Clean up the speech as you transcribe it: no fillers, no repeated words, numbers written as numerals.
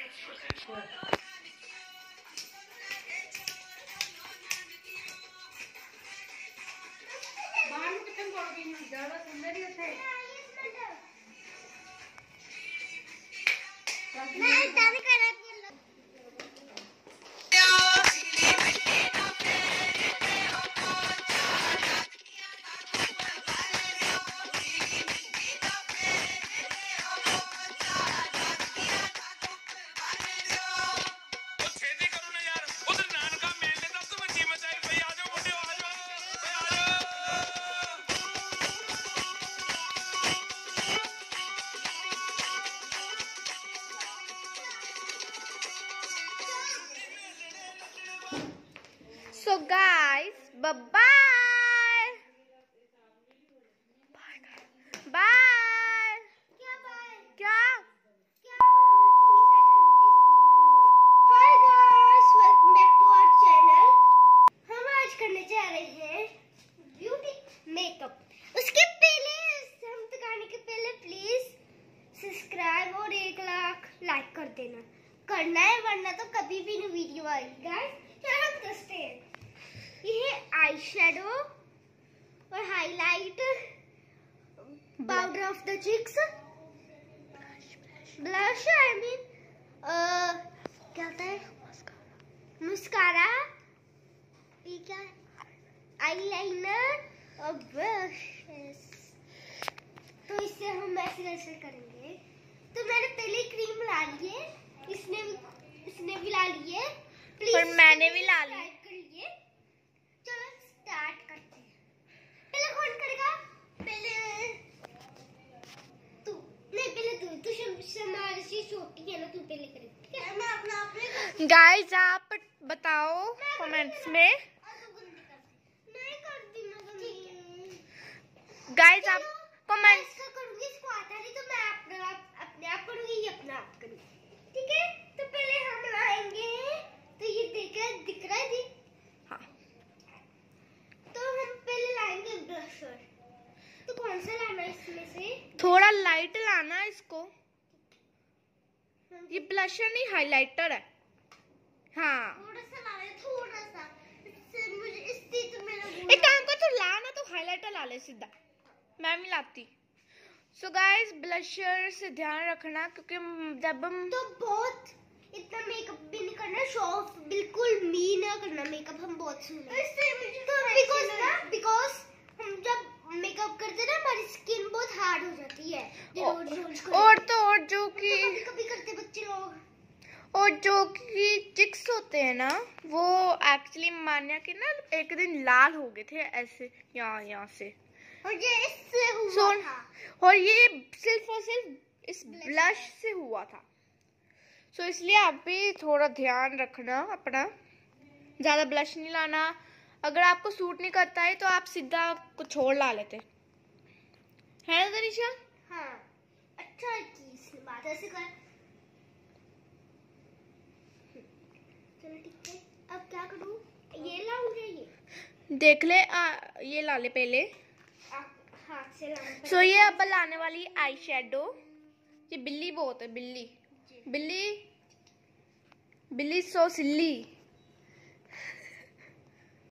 So guys, bye bye. Bye. क्या bye? क्या? Hi guys, welcome back to our channel. हम आज करने जा रहे हैं ब्यूटी मेकअप। उसके पहले हम दिखाने के पहले प्लीज सब्सक्राइब और 1 लाख लाइक कर देना। करना है वरना तो कभी भी नहीं वीडियो आएगी गाइस। चलो हम करते हैं। ये आई शेडो और highlight, powder of the cheeks, blush, I mean क्या होता है, मस्कारा, ये क्या है, आईलाइनर और ब्रशेस। तो इससे हम ऐसे करेंगे। तो मैंने पहले क्रीम ला ली है, इसने भी ला ली है, पर मैंने भी ला ली। चलो स्टार्ट करते हैं। पहले कौन करेगा? पहले तू। नहीं, पहले तू हमारे से छोटी है ना, तू पहले करेगा, ठीक है? मैं अपना गाइस आप बताओ कमेंट्स में। नहीं करती मैं गाइस आप कमेंट्स करूंगी, इसको आता नहीं तो मैं अपने आप करूंगी, ये अपना आप करूंगी, ठीक है? तो पहले हम लाएंगे, तो ये दिख रहा है जी? हाँ। तो हम पहले लाएंगे ब्रशर। तो कौन सा लाना है इसमें से? थोड़ा लाइट लाना इसको। ये ब्लशर नहीं, हाइलाइटर है। हाँ, थोड़ा सा लाना है, थोड़ा सा। इससे मुझे इससे तो मेरा एक काम कर, तो लाना तो हाइलाइटर ला ले सीधा। मैं भी लाती। सो गाइस ब्लशर से ध्यान रखना, क्योंकि जब हम तो बहुत इतना मेकअप भी नहीं करना, शॉफ बिल्कुल मी ना करना मेकअप, हम बहुत सुंदर। इससे मुझे तो बिकॉज हम जब मेकअप करते ना हमारी स्किन बहुत हार्ड हो जाती है। और जो कि कभी करते बच्चे लोग, और जो कि चिक्स होते हैं ना, वो एक्चुअली मान्या के ना एक दिन लाल हो गए थे ऐसे यहाँ से, और ये इससे हुआ था। और ये सिर्फ और सिर्फ इस ब्लश से हुआ था। सो इसलिए आप भी थोड़ा ध्यान रखना अपना, ज्यादा ब्लश नहीं लाना। अगर आपको सूट नहीं करता है तो आप सीधा कुछ और ला लेते है ना तनिषा? हाँ, अच्छा की बात ऐसे कर। चलो ठीक है, अब क्या करूँ? ये लाऊंगा, ये देख ले, ये ला ले पहले। हाथ से लाऊंगा। सो ये अब लाने वाली आई शेडो। ये बिल्ली बहुत है, बिल्ली बिल्ली बिल्ली सो सिल्ली।